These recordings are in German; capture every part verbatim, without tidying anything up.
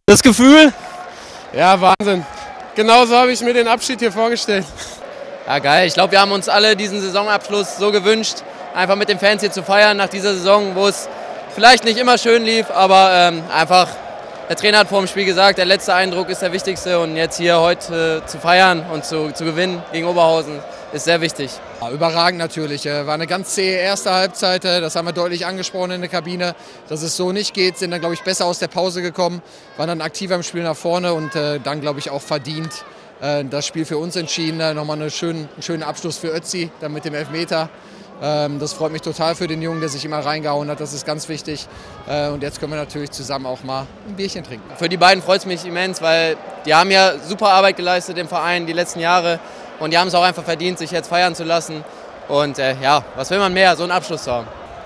Das Gefühl? Ja, Wahnsinn. Genauso habe ich mir den Abschied hier vorgestellt. Ja, geil. Ich glaube, wir haben uns alle diesen Saisonabschluss so gewünscht, einfach mit den Fans hier zu feiern nach dieser Saison, wo es vielleicht nicht immer schön lief, aber ähm, einfach, der Trainer hat vor dem Spiel gesagt, der letzte Eindruck ist der wichtigste und jetzt hier heute äh, zu feiern und zu, zu gewinnen gegen Oberhausen ist sehr wichtig. Ja, überragend natürlich. War eine ganz zähe erste Halbzeit, das haben wir deutlich angesprochen in der Kabine. Dass es so nicht geht, sind dann, glaube ich, besser aus der Pause gekommen, waren dann aktiver im Spiel nach vorne und äh, dann, glaube ich, auch verdient äh, das Spiel für uns entschieden. Äh, nochmal einen schönen, einen schönen Abschluss für Ötzi, dann mit dem Elfmeter. Ähm, das freut mich total für den Jungen, der sich immer reingehauen hat, das ist ganz wichtig. Äh, und jetzt können wir natürlich zusammen auch mal ein Bierchen trinken. Für die beiden freut es mich immens, weil die haben ja super Arbeit geleistet im Verein die letzten Jahre. Und die haben es auch einfach verdient, sich jetzt feiern zu lassen. Und äh, ja, was will man mehr, so einen Abschluss zu haben.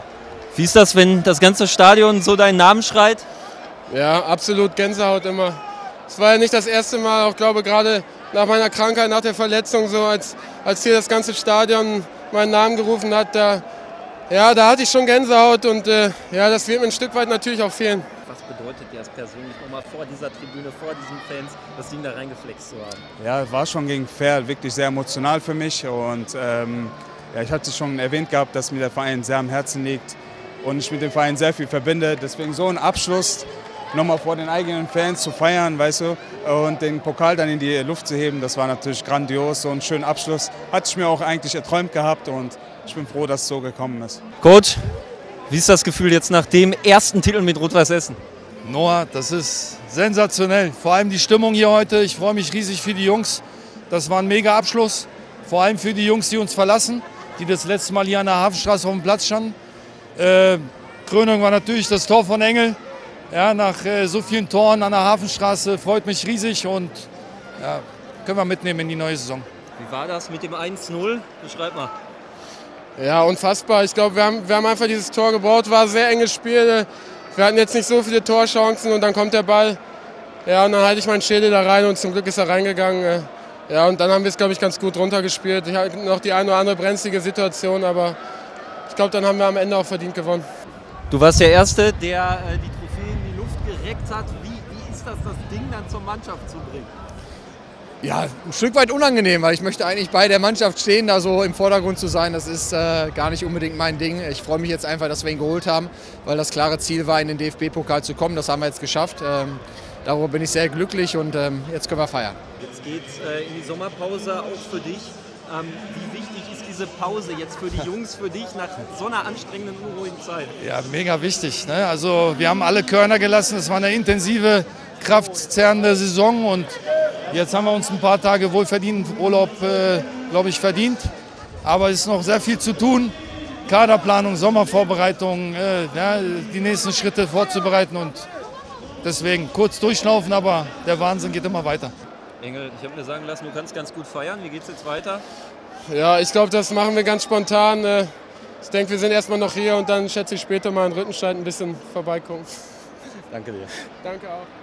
Wie ist das, wenn das ganze Stadion so deinen Namen schreit? Ja, absolut Gänsehaut immer. Es war ja nicht das erste Mal, auch glaube gerade nach meiner Krankheit, nach der Verletzung, so als, als hier das ganze Stadion meinen Namen gerufen hat, da, ja, da hatte ich schon Gänsehaut und äh, ja, das wird mir ein Stück weit natürlich auch fehlen. Was bedeutet dir das persönlich, nochmal vor dieser Tribüne, vor diesen Fans, das Ding da reingeflext zu haben? Ja, war schon gegen Verl wirklich sehr emotional für mich und ähm, ja, ich hatte schon erwähnt gehabt, dass mir der Verein sehr am Herzen liegt und ich mit dem Verein sehr viel verbinde. Deswegen so ein Abschluss nochmal vor den eigenen Fans zu feiern, weißt du, und den Pokal dann in die Luft zu heben, das war natürlich grandios, so einen schönen Abschluss. Hatte ich mir auch eigentlich erträumt gehabt und ich bin froh, dass es so gekommen ist. Coach, wie ist das Gefühl jetzt nach dem ersten Titel mit Rot-Weiß Essen? Noah, das ist sensationell. Vor allem die Stimmung hier heute. Ich freue mich riesig für die Jungs. Das war ein mega Abschluss. Vor allem für die Jungs, die uns verlassen, die das letzte Mal hier an der Hafenstraße auf dem Platz standen. Äh, Krönung war natürlich das Tor von Engel. Ja, nach äh, so vielen Toren an der Hafenstraße freut mich riesig und ja, können wir mitnehmen in die neue Saison. Wie war das mit dem eins null? Beschreib mal. Ja, unfassbar. Ich glaube, wir haben, wir haben einfach dieses Tor gebraucht. War ein sehr enges Spiel. Wir hatten jetzt nicht so viele Torchancen und dann kommt der Ball. Ja, und dann halte ich meinen Schädel da rein und zum Glück ist er reingegangen. Ja, und dann haben wir es, glaube ich, ganz gut runtergespielt. Ich hatte noch die eine oder andere brenzlige Situation, aber ich glaube, dann haben wir am Ende auch verdient gewonnen. Du warst der Erste, der äh, die Trophäe in die Luft gereckt hat. Wie, wie ist das, das Ding dann zur Mannschaft zu bringen? Ja, ein Stück weit unangenehm, weil ich möchte eigentlich bei der Mannschaft stehen, da so im Vordergrund zu sein. Das ist äh, gar nicht unbedingt mein Ding. Ich freue mich jetzt einfach, dass wir ihn geholt haben, weil das klare Ziel war, in den D F B-Pokal zu kommen. Das haben wir jetzt geschafft. Ähm, darüber bin ich sehr glücklich und ähm, jetzt können wir feiern. Jetzt geht's äh, in die Sommerpause auch für dich. Ähm, wie wichtig ist diese Pause jetzt für die Jungs, für dich nach so einer anstrengenden, unruhigen Zeit? Ja, mega wichtig. Ne? Also wir haben alle Körner gelassen. Es war eine intensive, kraftzerrende Saison und jetzt haben wir uns ein paar Tage wohlverdienten Urlaub, äh, glaube ich, verdient. Aber es ist noch sehr viel zu tun. Kaderplanung, Sommervorbereitung, äh, ja, die nächsten Schritte vorzubereiten. Und deswegen kurz durchschnaufen, aber der Wahnsinn geht immer weiter. Engel, ich habe mir sagen lassen, du kannst ganz gut feiern. Wie geht's jetzt weiter? Ja, ich glaube, das machen wir ganz spontan. Ich denke, wir sind erstmal noch hier und dann schätze ich später mal in Rüttenscheid ein bisschen vorbeigucken. Danke dir. Danke auch.